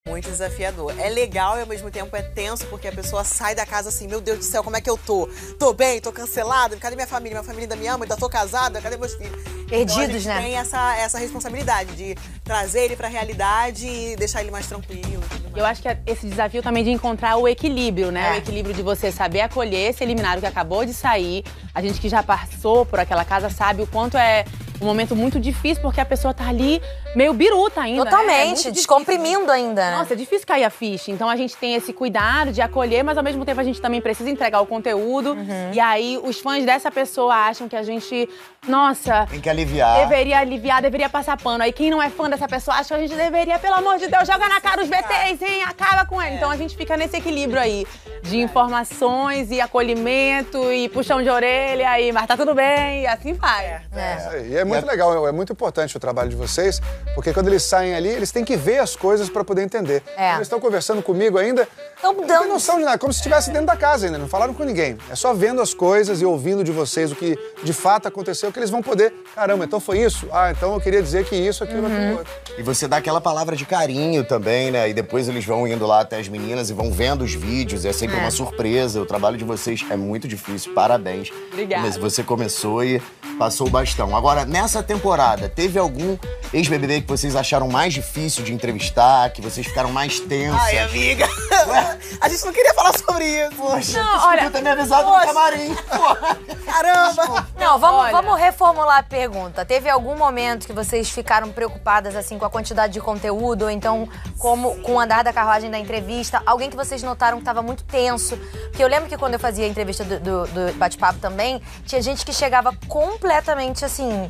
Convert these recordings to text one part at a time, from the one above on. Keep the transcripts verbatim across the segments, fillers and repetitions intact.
Muito desafiador. É legal e ao mesmo tempo é tenso, porque a pessoa sai da casa assim, meu Deus do céu, como é que eu tô? Tô bem, tô cancelada, cadê minha família? Minha família ainda me ama, ainda tô casada, cadê meus filhos? Perdidos, então, a gente né? tem essa, essa responsabilidade de trazer ele pra realidade e deixar ele mais tranquilo. Eu acho que esse desafio também de encontrar o equilíbrio, né? É. O equilíbrio de você saber acolher esse eliminado que acabou de sair. A gente que já passou por aquela casa sabe o quanto é um momento muito difícil, porque a pessoa tá ali meio biruta ainda, Totalmente, né? É descomprimindo ainda. Nossa, é difícil cair a ficha. Então a gente tem esse cuidado de acolher, mas ao mesmo tempo a gente também precisa entregar o conteúdo. Uhum. E aí os fãs dessa pessoa acham que a gente, nossa... Tem que aliviar. Deveria aliviar, deveria passar pano. Aí quem não é fã dessa pessoa acha que a gente deveria, pelo amor de Deus, joga na cara os B Tês, hein? Acaba com ele. É. Então a gente fica nesse equilíbrio aí de informações e acolhimento e puxão de orelha e mas tá tudo bem e assim vai. É. É. E é muito legal, é muito importante o trabalho de vocês, porque quando eles saem ali, eles têm que ver as coisas para poder entender. É. Eles estão conversando comigo ainda, Tão não dando... tem noção de nada, como se estivesse dentro da casa ainda, não falaram com ninguém. É só vendo as coisas e ouvindo de vocês o que de fato aconteceu, que eles vão poder, caramba, então foi isso? Ah, então eu queria dizer que isso, aquilo, uhum. aquilo outro. E você dá aquela palavra de carinho também, né? E depois eles vão indo lá até as meninas e vão vendo os vídeos, é sempre é. uma surpresa. O trabalho de vocês é muito difícil, parabéns. Obrigada. Mas você começou e passou o bastão. Agora, nessa temporada, teve algum ex-B B B que vocês acharam mais difícil de entrevistar, que vocês ficaram mais tensas? Ai, amiga, a gente não queria falar sobre isso. Poxa, não, você olha, podia ter me avisado poxa. no camarim. Caramba! Não, vamos, Olha. vamos reformular a pergunta. Teve algum momento que vocês ficaram preocupadas, assim, com a quantidade de conteúdo? Ou então, como, com o andar da carruagem da entrevista? Alguém que vocês notaram que estava muito tenso? Porque eu lembro que quando eu fazia a entrevista do, do, do bate-papo também, tinha gente que chegava completamente, assim,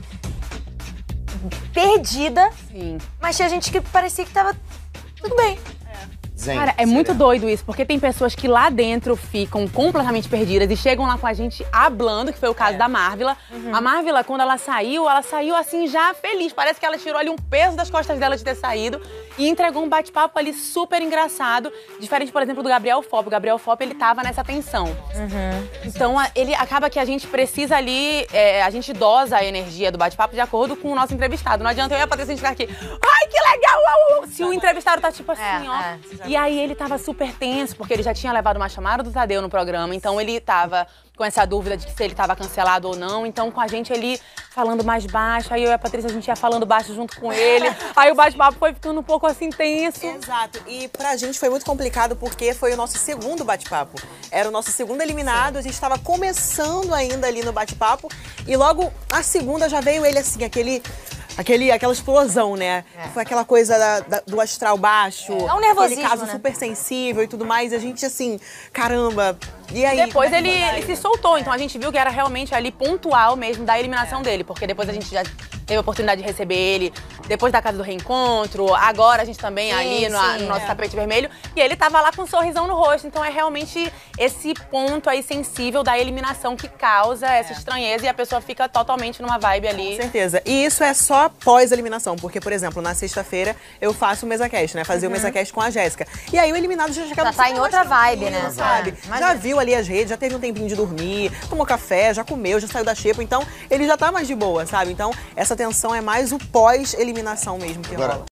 perdida. Sim. Mas tinha gente que parecia que tava tudo bem. Zen, Cara, é muito sereno. doido isso, porque tem pessoas que lá dentro ficam completamente perdidas e chegam lá com a gente hablando, que foi o caso É. da Marvila. Uhum. A Marvila, quando ela saiu, ela saiu assim já feliz. Parece que ela tirou ali um peso das costas dela de ter saído e entregou um bate-papo ali super engraçado. Diferente, por exemplo, do Gabriel Fop. O Gabriel Fop, ele tava nessa tensão. Uhum. Então, a- ele acaba que a gente precisa ali, é, a gente dosa a energia do bate-papo de acordo com o nosso entrevistado. Não adianta eu e a Patrícia a gente ficar aqui, ai, que legal! Uau, uau", se o entrevistado tá tipo assim, É, ó. é. E aí ele tava super tenso, porque ele já tinha levado uma chamada do Tadeu no programa, então ele tava com essa dúvida de que se ele tava cancelado ou não. Então, com a gente ali falando mais baixo, aí eu e a Patrícia, a gente ia falando baixo junto com ele. Aí o bate-papo foi ficando um pouco assim tenso. Exato. E pra gente foi muito complicado porque foi o nosso segundo bate-papo. Era o nosso segundo eliminado, Sim. a gente tava começando ainda ali no bate-papo. E logo a segunda já veio ele assim, aquele... Aquele, aquela explosão, né? É. Foi aquela coisa da- da- do astral baixo. É um nervosismo, aquele caso né? super sensível e tudo mais. E a gente assim, caramba, e aí? Depois como é ele, que vai? ele se soltou, então a gente viu que era realmente ali pontual mesmo da eliminação dele, porque depois a gente já teve a oportunidade de receber ele depois da Casa do Reencontro, agora a gente também Sim, ali no, sim, no nosso é. tapete vermelho, e ele tava lá com um sorrisão no rosto, então é realmente esse ponto aí sensível da eliminação que causa essa estranheza e a pessoa fica totalmente numa vibe ali. Com certeza. E isso é só pós-eliminação, porque, por exemplo, na sexta-feira eu faço o MesaCast, né? Fazia o MesaCast com a Jéssica. E aí o eliminado já chegava... Já tá em outra vibe, né? Sabe? É, já imagina. viu ali as redes, já teve um tempinho de dormir, tomou café, já comeu, já saiu da xepa, então ele já tá mais de boa, sabe? Então essa tensão é mais o pós-eliminação mesmo que Agora, rola.